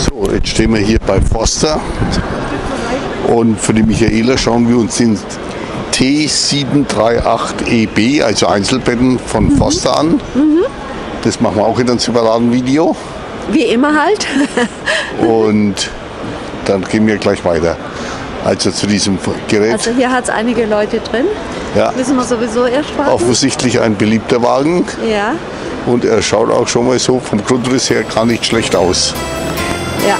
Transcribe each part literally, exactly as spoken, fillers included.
So, jetzt stehen wir hier bei Foster und für die Michaela schauen wir uns den T sieben drei acht E B, also Einzelbetten von mhm. Foster an. Mhm. Das machen wir auch in einem separaten Video. Wie immer halt. Und dann gehen wir gleich weiter. Also zu diesem Gerät. Also hier hat es einige Leute drin. Ja. Wissen wir sowieso erst warten. Offensichtlich ein beliebter Wagen. Ja. Und er schaut auch schon mal so vom Grundriss her gar nicht schlecht aus. Ja.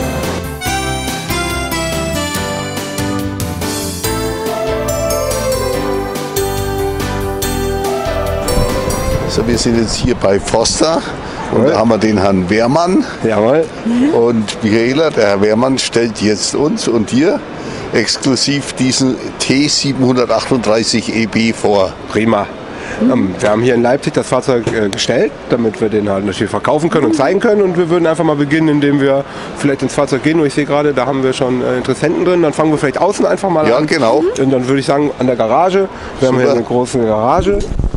So, wir sind jetzt hier bei Foster und da haben wir den Herrn Wehrmann. Jawohl. Und Michaela, der Herr Wehrmann, stellt jetzt uns und dir exklusiv diesen T siebenhundertachtunddreißig E B vor. Prima. Mhm. Wir haben hier in Leipzig das Fahrzeug äh, gestellt, damit wir den halt natürlich verkaufen können und zeigen können. Und wir würden einfach mal beginnen, indem wir vielleicht ins Fahrzeug gehen. Und ich sehe gerade, da haben wir schon äh, Interessenten drin. Dann fangen wir vielleicht außen einfach mal ja, an. Ja, genau. Und dann würde ich sagen, an der Garage. Wir Super. haben hier eine große Garage.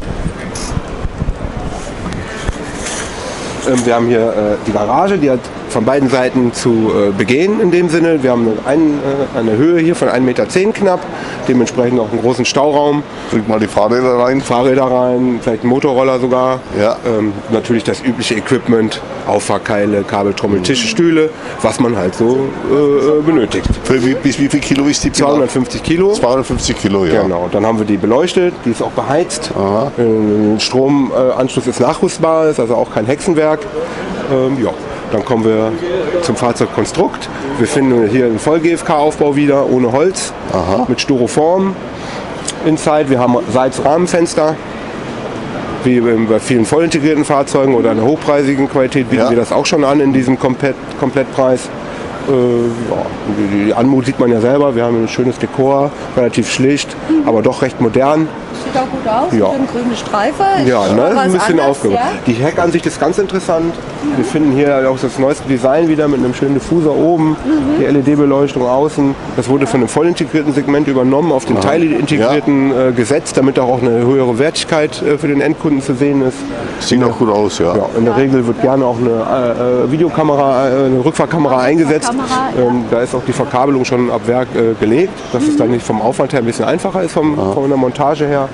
Ähm, wir haben hier äh, die Garage, die hat von beiden Seiten zu äh, begehen in dem Sinne. Wir haben ein, äh, eine Höhe hier von ein Meter zehn knapp, dementsprechend auch einen großen Stauraum. Bringt mal die Fahrräder rein. Fahrräder rein, vielleicht einen Motorroller sogar. Ja. Ähm, natürlich das übliche Equipment, Auffahrkeile, Kabeltrommel, Tische, Stühle, was man halt so äh, benötigt. Für wie, bis wie viel Kilo ist die? zweihundertfünfzig Kilo. zweihundertfünfzig Kilo, ja. Genau, dann haben wir die beleuchtet, die ist auch beheizt. Äh, Stromanschluss ist nachrüstbar, ist also auch kein Hexenwerk. Ähm, ja. Dann kommen wir zum Fahrzeugkonstrukt. Wir finden hier einen Voll-G F K-Aufbau wieder, ohne Holz, Aha. mit Styroform inside. Wir haben Seitsrahmenfenster, wie bei vielen voll integrierten Fahrzeugen oder einer hochpreisigen Qualität bieten ja. wir das auch schon an in diesem Komplett Komplettpreis. Äh, ja, die, die Anmut sieht man ja selber. Wir haben ein schönes Dekor, relativ schlicht, mhm. aber doch recht modern. Sieht auch gut aus, ja. mit einem grünen Streifen. Ja, ne? ein bisschen aufgeräumt. Ja? Die Heckansicht ist ganz interessant. Mhm. Wir finden hier auch das neueste Design wieder mit einem schönen Diffuser oben, mhm. die L E D-Beleuchtung außen. Das wurde von einem voll integrierten Segment übernommen, auf den teilintegrierten ja. äh, gesetzt, damit auch eine höhere Wertigkeit äh, für den Endkunden zu sehen ist. Sieht auch gut aus, ja. ja in der ja. Regel wird gerne auch eine äh, Videokamera, äh, eine Rückfahrkamera eingesetzt. Rückfahrkamera, ja. ähm, da ist auch die Verkabelung schon ab Werk äh, gelegt, dass mhm. es dann nicht vom Aufwand her ein bisschen einfacher ist, vom, ja. von der Montage her.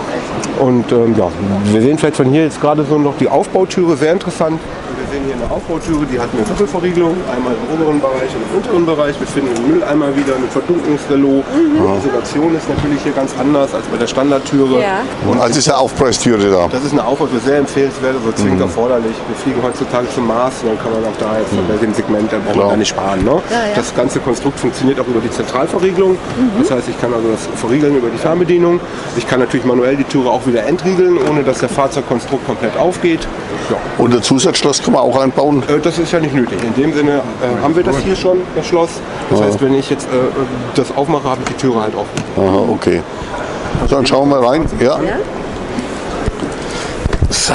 Und ähm, ja, wir sehen vielleicht von hier jetzt gerade so noch die Aufbautüre, sehr interessant. Wir sehen hier eine Aufbautüre, die hat eine Doppelverriegelung, einmal im oberen Bereich und im unteren Bereich. Wir finden einen Mülleimer wieder, eine Verdunklungsrelais. Mhm. Die Isolation ist natürlich hier ganz anders als bei der Standardtüre. Ja. Und also ist eine Aufpreistüre da? Das ist eine Aufpreistüre, sehr empfehlenswert, also zwingend mhm. erforderlich. Wir fliegen heutzutage zum Mars, dann kann man auch da jetzt mhm. bei dem Segment, da braucht man da nicht sparen. Ne? Ja, ja. Das ganze Konstrukt funktioniert auch über die Zentralverriegelung. Mhm. Das heißt, ich kann also das verriegeln über die Fernbedienung. Ich kann natürlich manuell die Türe auch wieder entriegeln, ohne dass der Fahrzeugkonstrukt komplett aufgeht. Ja. Und ein Zusatzschloss kann man auch einbauen? Äh, das ist ja nicht nötig. In dem Sinne äh, haben wir das hier schon, das Schloss. Das Aha. heißt, wenn ich jetzt äh, das aufmache, habe ich die Türe halt offen. Aha, okay. Also dann schauen wir rein. Ja. ja. So.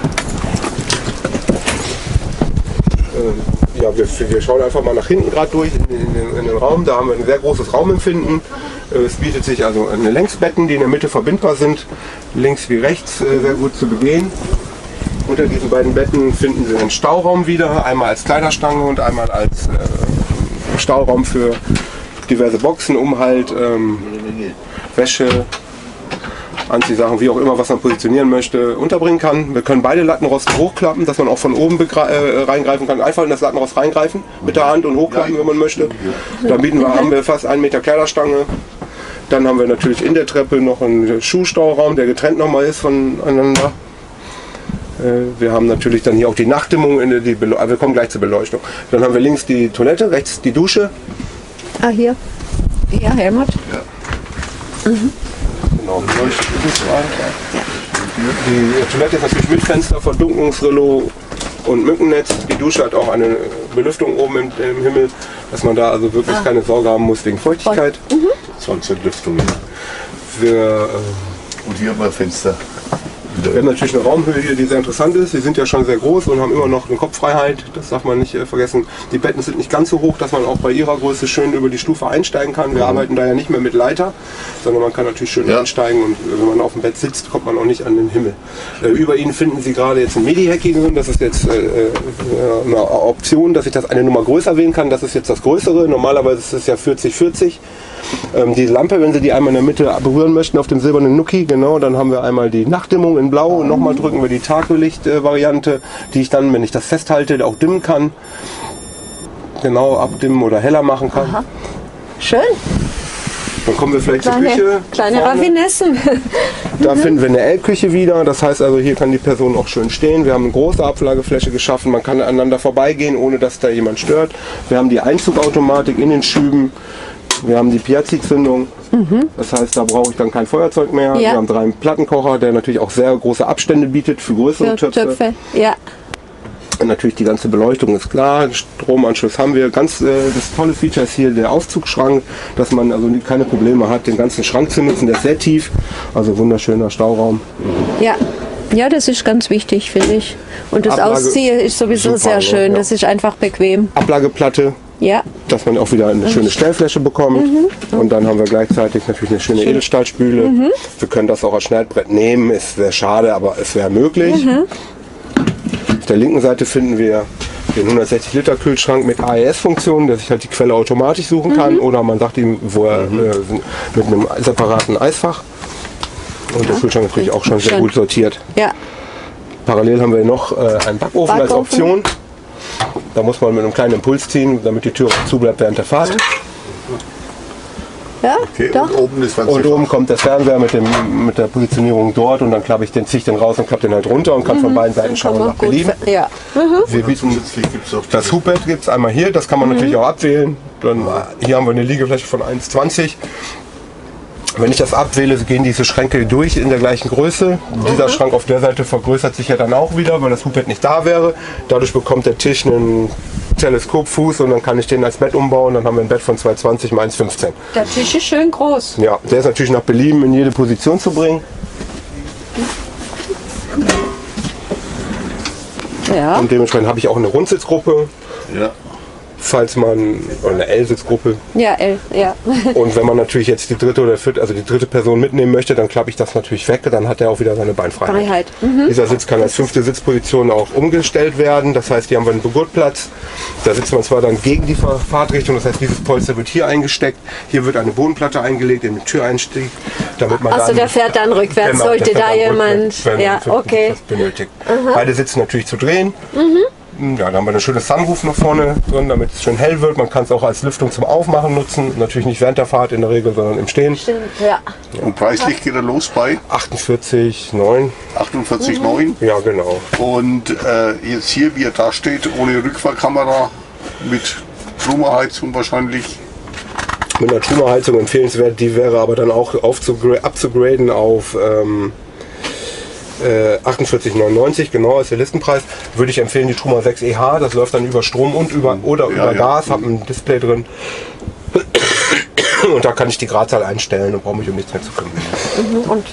Äh, ja, wir, wir schauen einfach mal nach hinten gerade durch in, in, in den Raum. Da haben wir ein sehr großes Raumempfinden. Es bietet sich also eine Längsbetten, die in der Mitte verbindbar sind, links wie rechts äh, sehr gut zu begehen. Unter diesen beiden Betten finden Sie einen Stauraum wieder, einmal als Kleiderstange und einmal als äh, Stauraum für diverse Boxen, um halt ähm, Wäsche, Anziehsachen, wie auch immer, was man positionieren möchte, unterbringen kann. Wir können beide Lattenroste hochklappen, dass man auch von oben äh, reingreifen kann. Einfach in das Lattenrost reingreifen mit der Hand und hochklappen, wenn man möchte. Da bieten wir, haben wir fast einen Meter Kleiderstange. Dann haben wir natürlich in der Treppe noch einen Schuhstauraum, der getrennt nochmal ist voneinander. Wir haben natürlich dann hier auch die Nachtdimmung, in die Bele wir kommen gleich zur Beleuchtung. Dann haben wir links die Toilette, rechts die Dusche. Ah, hier. Ja, Helmut. Ja. Mhm. Genau, beleuchtet ist ja. Die Toilette ist natürlich mit Fenster, Verdunklungsrelais und Mückennetz. Die Dusche hat auch eine Belüftung oben im, im Himmel, dass man da also wirklich ah. keine Sorge haben muss wegen Feuchtigkeit. Mhm. Sonst Entlüftung. Wir, äh, und hier haben wir Fenster. Wir haben natürlich eine Raumhöhe hier, die sehr interessant ist. Sie sind ja schon sehr groß und haben immer noch eine Kopffreiheit. Das darf man nicht äh, vergessen. Die Betten sind nicht ganz so hoch, dass man auch bei ihrer Größe schön über die Stufe einsteigen kann. Wir mhm. arbeiten da ja nicht mehr mit Leiter, sondern man kann natürlich schön ja. einsteigen. Und äh, wenn man auf dem Bett sitzt, kommt man auch nicht an den Himmel. Äh, über Ihnen finden Sie gerade jetzt ein Medi-Hacking. Das ist jetzt äh, eine Option, dass ich das eine Nummer größer wählen kann. Das ist jetzt das Größere. Normalerweise ist es ja vierzig vierzig. Ähm, die Lampe, wenn Sie die einmal in der Mitte berühren möchten auf dem silbernen Nuki, genau, dann haben wir einmal die Nachtdimmung in Blau und nochmal drücken wir die Taglicht-Variante, die ich dann, wenn ich das festhalte, auch dimmen kann. Genau, abdimmen oder heller machen kann. Aha. Schön. Dann kommen wir vielleicht Kleine, zur Küche. kleine vorne. Raffinessen. Da finden wir eine L-Küche wieder. Das heißt also, hier kann die Person auch schön stehen. Wir haben eine große Ablagefläche geschaffen. Man kann aneinander vorbeigehen, ohne dass da jemand stört. Wir haben die Einzugautomatik in den Schüben. Wir haben die Piazzi-Zündung. Mhm. Das heißt, da brauche ich dann kein Feuerzeug mehr. Ja. Wir haben drei Plattenkocher, der natürlich auch sehr große Abstände bietet für größere für Töpfe. Töpfe. Ja. Und natürlich die ganze Beleuchtung ist klar, Stromanschluss haben wir. Ganz äh, das tolle Feature ist hier der Aufzugschrank, dass man also keine Probleme hat, den ganzen Schrank zu nutzen. Der ist sehr tief, also wunderschöner Stauraum. Ja. Ja, das ist ganz wichtig, finde ich. Und das Ablage, Ausziehen ist sowieso super, sehr schön. Ja. Das ist einfach bequem. Ablageplatte. Ja. Dass man auch wieder eine schöne Stellfläche bekommt. Mhm. Und dann haben wir gleichzeitig natürlich eine schöne Edelstahlspüle. Mhm. Wir können das auch als Schneidbrett nehmen, ist sehr schade, aber es wäre möglich. Mhm. Auf der linken Seite finden wir den hundertsechzig Liter Kühlschrank mit A E S-Funktion, dass ich halt die Quelle automatisch suchen kann. Mhm. Oder man sagt ihm, wo er mhm. äh, mit einem separaten Eisfach. Und der Kühlschrank natürlich auch schon sehr Schön. gut sortiert. Ja. Parallel haben wir noch äh, einen Backofen, Backofen als Option. Da muss man mit einem kleinen Impuls ziehen, damit die Tür zu bleibt während der Fahrt. Ja, okay, doch. Und oben, ist und oben kommt der Fernseher mit, dem, mit der Positionierung dort und dann klappe ich den, ziehe ich den raus und klappe den halt runter und kann mhm. von beiden Seiten schauen nach Belieben. Ja. Mhm. Wir bieten das Hubbett gibt es einmal hier, das kann man mhm. natürlich auch abwählen. Dann, hier haben wir eine Liegefläche von eins zwanzig. Wenn ich das abwähle, gehen diese Schränke durch in der gleichen Größe. Mhm. Dieser Schrank auf der Seite vergrößert sich ja dann auch wieder, weil das Hubbett nicht da wäre. Dadurch bekommt der Tisch einen Teleskopfuß und dann kann ich den als Bett umbauen. Dann haben wir ein Bett von zwei zwanzig mal eins fünfzehn. Der Tisch ist schön groß. Ja, der ist natürlich nach Belieben in jede Position zu bringen. Ja. Und dementsprechend habe ich auch eine Rundsitzgruppe. Ja. Falls man, oder eine L-Sitzgruppe. Ja, L, ja. Und wenn man natürlich jetzt die dritte oder vierte, also die dritte Person mitnehmen möchte, dann klappe ich das natürlich weg, dann hat er auch wieder seine Beinfreiheit. Freiheit. Mhm. Dieser Sitz kann als fünfte Sitzposition auch umgestellt werden, das heißt, hier haben wir einen Begurtplatz. Da sitzt man zwar dann gegen die Fahrtrichtung, das heißt, dieses Polster wird hier eingesteckt, hier wird eine Bodenplatte eingelegt, in den Türeinstieg, damit man also dann, der fährt dann rückwärts, genau, sollte da jemand, rückwärts, wenn ja, okay. das benötigt. Beide sitzen natürlich zu drehen. Mhm. Ja, da haben wir eine schöne Sunroof noch vorne drin, damit es schön hell wird. Man kann es auch als Lüftung zum Aufmachen nutzen. Natürlich nicht während der Fahrt in der Regel, sondern im Stehen. Stimmt, ja. Und preislich geht er los bei achtundvierzig neun. achtundvierzig neun. Ja, genau. Und äh, jetzt hier, wie er da steht, ohne Rückfahrkamera, mit Trummerheizung wahrscheinlich. Mit einer Trummerheizung empfehlenswert, die wäre aber dann auch abzugraden auf ähm, äh, achtundvierzig neunundneunzig, genau, ist der Listenpreis. Würde ich empfehlen, die Truma sechs E H, das läuft dann über Strom und über oder ja, über ja. Gas, habe ein Display drin. Und da kann ich die Gradzahl einstellen und brauche mich um nichts mehr zu kümmern. Mhm, und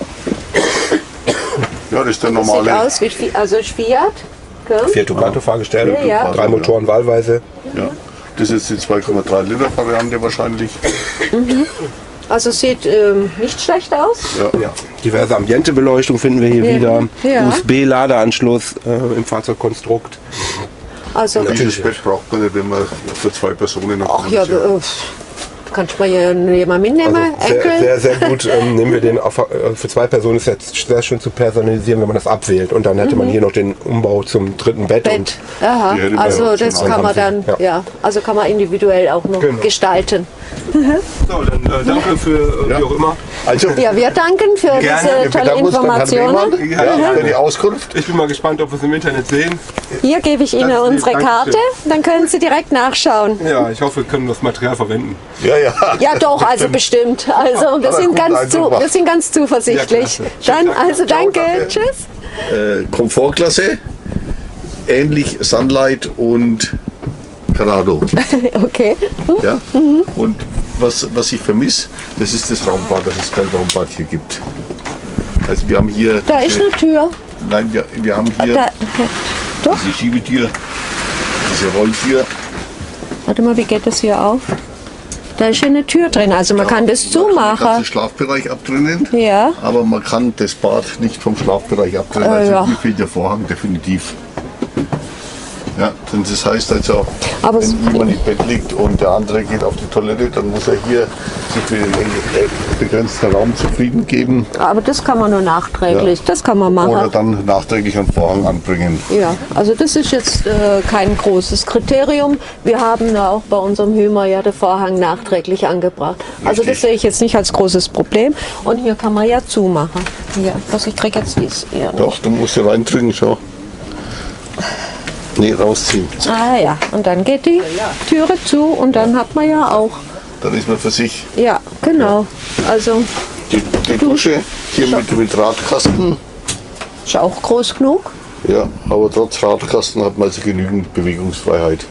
ja, das ist der das normale. Sieht aus wie also Fiat. Fiat Ducato Fahrgestell, ja, ja. drei Motoren wahlweise. Ja. Das ist jetzt die zwei Komma drei Liter Variante wahrscheinlich. Mhm. Also sieht ähm, nicht schlecht aus. Ja. Ja. Diverse Ambientebeleuchtung finden wir hier ja. wieder. Ja. U S B-Ladeanschluss äh, im Fahrzeugkonstrukt. Also dieses Bett braucht man nicht, wenn man für zwei Personen noch. Ach ja, äh, kannst du mal jemanden mitnehmen? Also sehr, sehr, sehr gut. Ähm, nehmen wir den auf, äh, für zwei Personen ist jetzt sehr schön zu personalisieren, wenn man das abwählt. Und dann hätte mhm. man hier noch den Umbau zum dritten Bett. Bett. Und Aha. Also das kann man dann, ja. ja, also kann man individuell auch noch genau. gestalten. Mhm. So, dann äh, danke für äh, ja. wie auch immer. Also, ja, wir danken für gerne. diese tolle Informationen. Ja, ja. Für die Auskunft. Ich bin mal gespannt, ob wir es im Internet sehen. Hier gebe ich Ihnen unsere Karte, dann können Sie direkt nachschauen. Ja, ich hoffe, wir können das Material verwenden. Ja, ja. Ja, doch, also bestimmt. Also wir sind ganz, zu, wir sind ganz zuversichtlich. Ja, dann, also danke, danke. Tschüss. Äh, Komfortklasse, ähnlich Sunlight und Corrado. Okay. Ja? Mhm. Und was, was ich vermisse, das ist das Raumbad, dass es kein Raumbad hier gibt. Also wir haben hier... Da ist eine Tür. Nein, wir, wir haben hier Da, doch. diese Schiebetür, diese Rolltür. Warte mal, wie geht das hier auf? Da ist hier eine Tür drin, also man Ja, kann das man kann den zumachen. ganzen Schlafbereich abtrennen, Ja. aber man kann das Bad nicht vom Schlafbereich abtrennen. Äh, Also ja. hier fehlt der Vorhang definitiv. Ja, denn das heißt also, Aber es- wenn jemand im Bett liegt und der andere geht auf die Toilette, dann muss er hier sich für den begrenzten Raum zufrieden geben Aber das kann man nur nachträglich, Ja. das kann man machen. oder dann nachträglich einen Vorhang anbringen. Ja, also das ist jetzt äh, kein großes Kriterium. Wir haben da auch bei unserem Hümer ja den Vorhang nachträglich angebracht. Also das Richtig. sehe ich jetzt nicht als großes Problem. Und hier kann man ja zumachen. Ja, was ich kriege jetzt dies eher nicht. Doch, du musst hier reindrücken, schau. Nee, rausziehen. Ah ja, und dann geht die Türe zu und dann hat man ja auch. Dann ist man für sich. Ja, genau. Also Die, die Dusche hier mit, mit Radkasten. ist auch groß genug. Ja, aber trotz Radkasten hat man also genügend Bewegungsfreiheit.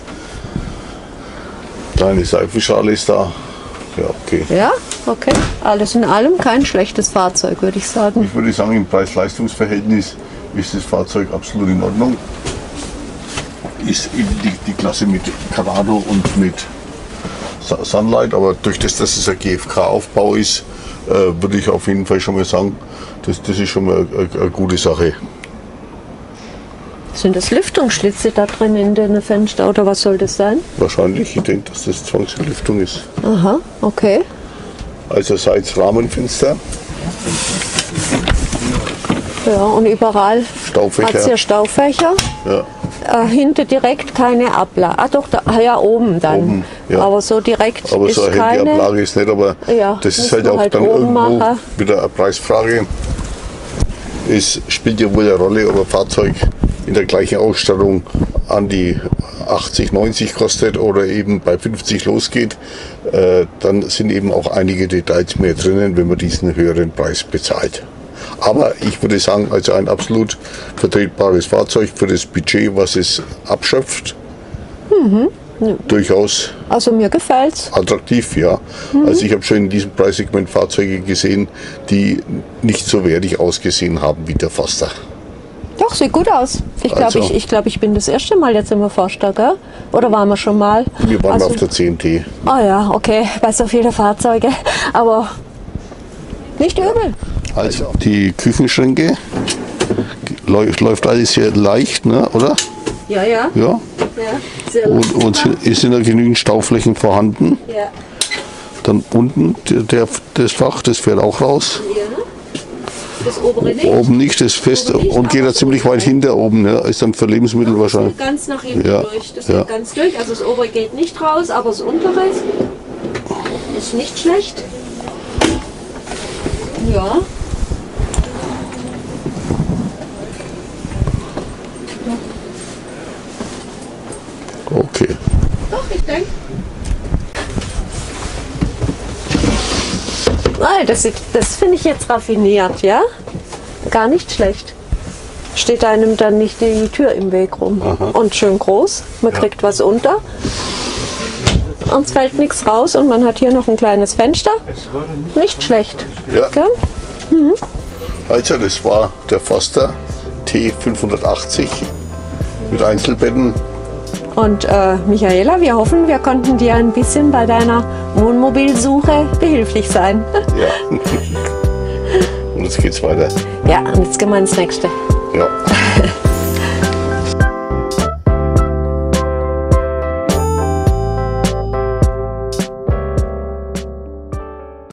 Kleine Seifenschale ist da. Ja, okay. Ja, okay. Alles in allem kein schlechtes Fahrzeug, würde ich sagen. Ich würde sagen, im Preis-Leistungs-Verhältnis ist das Fahrzeug absolut in Ordnung. Ist eben die, die Klasse mit Carrado und mit Su- Sunlight, aber durch das, dass es ein G F K-Aufbau ist, äh, würde ich auf jeden Fall schon mal sagen, das, das ist schon mal eine, eine gute Sache. Sind das Lüftungsschlitze da drin in den Fenster oder was soll das sein? Wahrscheinlich, ich denke, dass das Zwangsbelüftung ist. Aha, okay. Also seitens Rahmenfenster, Ja, und überall Staufächer. hat es ja Staufächer. Ja. Äh, hinten direkt keine Ablage. Ah doch, da, ah, ja, oben dann. Oben, ja. Aber so direkt Aber ist so eine keine. Handyablage ist nicht, aber Ja, das ist müssen halt wir auch halt dann oben irgendwo machen. wieder eine Preisfrage. Es spielt ja wohl eine Rolle, ob ein Fahrzeug in der gleichen Ausstattung an die achtzig, neunzig kostet oder eben bei fünfzig losgeht. Äh, dann sind eben auch einige Details mehr drinnen, wenn man diesen höheren Preis bezahlt. Aber ich würde sagen, also ein absolut vertretbares Fahrzeug für das Budget, was es abschöpft. Durchaus Also mir gefällt's. attraktiv, ja. Also ich habe schon in diesem Preissegment Fahrzeuge gesehen, die nicht so wertig ausgesehen haben wie der Foster. Doch, sieht gut aus. Ich glaube, Also. ich, ich, glaub, ich bin das erste Mal jetzt im Forster, gell? Oder waren wir schon mal? Wir waren Also- auf der C N T. Ah ja, okay, bei so vielen Fahrzeuge. Aber nicht übel. Also die Küchenschränke läuft, läuft alles sehr leicht, ne, oder? Ja, ja. Ja. ja sehr Und, und sind- es sind da genügend Stauflächen vorhanden. ja. Dann unten der, der, das Fach, das fährt auch raus. Das obere nicht. Oben nicht, das fest Oben nicht, und geht aber da ziemlich weit hinter oben. Ja. Ist dann für Lebensmittel wahrscheinlich. Ganz nach hinten Ja, durch. Das ja. geht ganz durch. Also das obere geht nicht raus, aber das untere ist nicht schlecht. Ja. Okay. Doch, ich denke. Nein, das, sieht- das finde ich jetzt raffiniert, ja? Gar nicht schlecht. Steht einem dann nicht die Tür im Weg rum. Und schön groß. Man kriegt was unter. Und es fällt nichts raus und man hat hier noch ein kleines Fenster. Nicht schlecht. Ja. Gell? Also das war der Foster T fünfhundertachtzig mit Einzelbetten. Und äh, Michaela, wir hoffen, wir konnten dir ein bisschen bei deiner Wohnmobilsuche behilflich sein. Ja. Und jetzt geht's weiter. Ja, und jetzt gehen wir ins nächste. Ja.